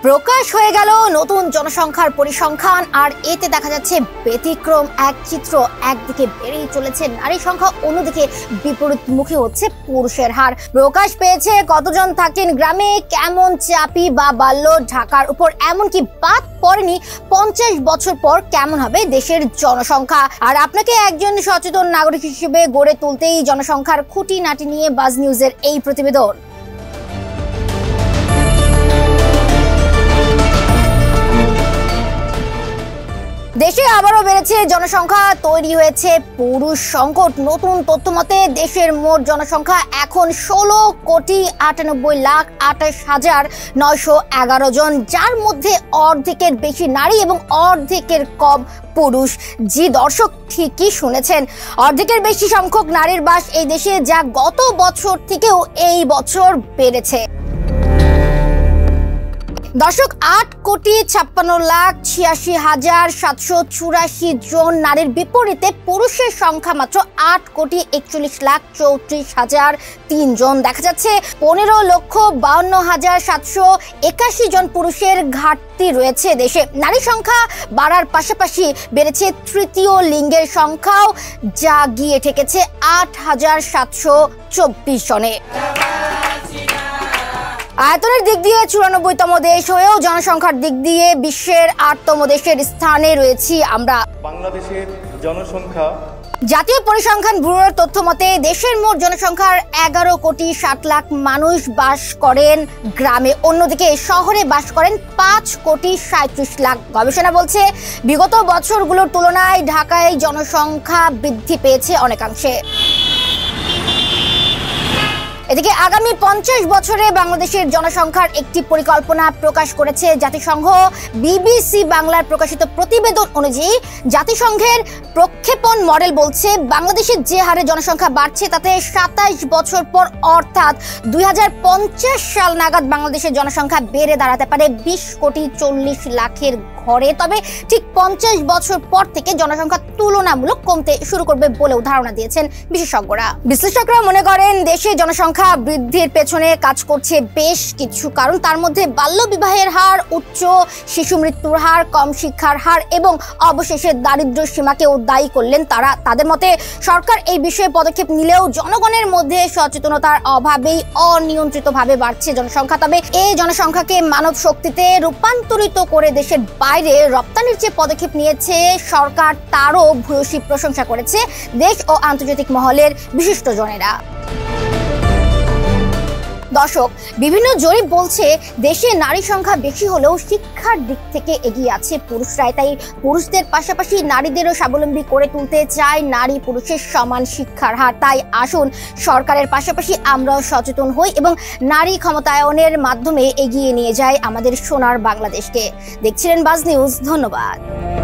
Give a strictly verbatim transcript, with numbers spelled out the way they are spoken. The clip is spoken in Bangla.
প্রকাশ হয়ে গেল নতুন জনসংখ্যার পরিসংখ্যান, আর এতে দেখা যাচ্ছে ব্যতিক্রম এক চিত্র। একদিকে বেড়েই চলেছে নারী সংখ্যা, অন্যদিকে বিপরীতমুখী হচ্ছে পুরুষের হার। প্রকাশ পেয়েছে কতজন থাকেন গ্রামে, কেমন চাপি বা বাল্য ঢাকার উপর, এমনকি বাদ পড়েনি পঞ্চাশ বছর পর কেমন হবে দেশের জনসংখ্যা। আর আপনাকে একজন সচেতন নাগরিক হিসেবে গড়ে তুলতেই জনসংখ্যার খুঁটিনাটি নিয়ে বাজ নিউজের এই প্রতিবেদন। দেশে আবারও বেড়েছে জনসংখ্যা, তৈরি হয়েছে পুরুষ সংকট। নতুন তথ্য মতে দেশের মোট জনসংখ্যা এখন ষোলো কোটি আটানব্বই লাখ আঠাশ হাজার নয়শো এগারো জন, যার মধ্যে অর্ধেকের বেশি নারী এবং অর্ধেকের কম পুরুষ। জি দর্শক, ঠিকই শুনেছেন, অর্ধেকের বেশি সংখ্যক নারীর বাস এই দেশে, যা গত বছর থেকেও এই বছর বেড়েছে। দর্শক, আট কোটি ছাপ্পান্ন লাখ ছিয়াশি হাজার সাতশো চুরাশি জন নারীর বিপরীতে পুরুষের সংখ্যা মাত্র আট কোটি একচল্লিশ লাখ চৌত্রিশ হাজার তিন জন। দেখা যাচ্ছে পনেরো লক্ষ বাউন্ন হাজার সাতশো একাশি জন পুরুষের ঘাটতি রয়েছে দেশে। নারী সংখ্যা বাড়ার পাশাপাশি বেড়েছে তৃতীয় লিঙ্গের সংখ্যাও, যা গিয়ে ঠেকেছে আট হাজার সাতশো চব্বিশ জনে। আয়তনের দিক দিয়ে চুরানব্বইতম দেশ হয়েও জনসংখ্যার দিক দিয়ে বিশ্বের আটতম দেশের স্থানে রয়েছি আমরা। বাংলাদেশের জনসংখ্যা জাতীয় পরিসংখ্যান ব্যুরোর তথ্য মতে দেশের মোট জনসংখ্যার এগারো কোটি ষাট লাখ মানুষ বাস করেন গ্রামে, অন্যদিকে শহরে বাস করেন পাঁচ কোটি সাঁত্রিশ লাখ। গবেষণা বলছে বিগত বছরগুলোর তুলনায় ঢাকায় জনসংখ্যা বৃদ্ধি পেয়েছে অনেকাংশে। এদিকে আগামী পঞ্চাশ বছরে বাংলাদেশের জনসংখ্যার একটি পরিকল্পনা প্রকাশ করেছে জাতিসংঘ। বিবিসি বাংলার প্রকাশিত প্রতিবেদন অনুযায়ী জাতিসংঘের প্রক্ষেপণ মডেল বলছে বাংলাদেশের যে হারে জনসংখ্যা বাড়ছে তাতে সাতাশ বছর পর অর্থাৎ দুই হাজার পঞ্চাশ সাল নাগাদ বাংলাদেশের জনসংখ্যা বেড়ে দাঁড়াতে পারে বিশ কোটি চল্লিশ লাখের ঘরে। তবে ঠিক পঞ্চাশ বছর পর থেকে জনসংখ্যা তুলনামূলক কমতে শুরু করবে বলেও ধারণা দিয়েছেন বিশেষজ্ঞরা। বিশ্লেষকরা মনে করেন দেশে জনসংখ্যা বৃদ্ধির পেছনে কাজ করছে বেশ কিছু কারণ। তার মধ্যে বাল্য বিবাহের হার উচ্চ, শিশু মৃত্যুর হার, কম শিক্ষার হার এবং অবশেষে দারিদ্র্য সীমাকেও দায়ী করলেন তারা। তাদের মতে সরকার এই বিষয়ে পদক্ষেপ নিলেও জনগণের মধ্যে সচেতনতার অভাবেই অনিয়ন্ত্রিতভাবে বাড়ছে জনসংখ্যা। তবে এই জনসংখ্যাকে মানব শক্তিতে রূপান্তরিত করে দেশের বাইরে রপ্তানির যে পদক্ষেপ নিয়েছে সরকার, তারও ভূয়সী প্রশংসা করেছে দেশ ও আন্তর্জাতিক মহলের বিশিষ্টজনেরা। দর্শক, বিভিন্ন জরিপ বলছে দেশে নারী সংখ্যা বেশি হলেও শিক্ষার দিক থেকে এগিয়ে আছে পুরুষরাই। তাই পুরুষদের পাশাপাশি নারীদেরও স্বাবলম্বী করে তুলতে চায় নারী পুরুষের সমান শিক্ষার হার। তাই আসুন সরকারের পাশাপাশি আমরাও সচেতন হই এবং নারী ক্ষমতায়নের মাধ্যমে এগিয়ে নিয়ে যাই আমাদের সোনার বাংলাদেশকে। দেখছিলেন বাজ নিউজ, ধন্যবাদ।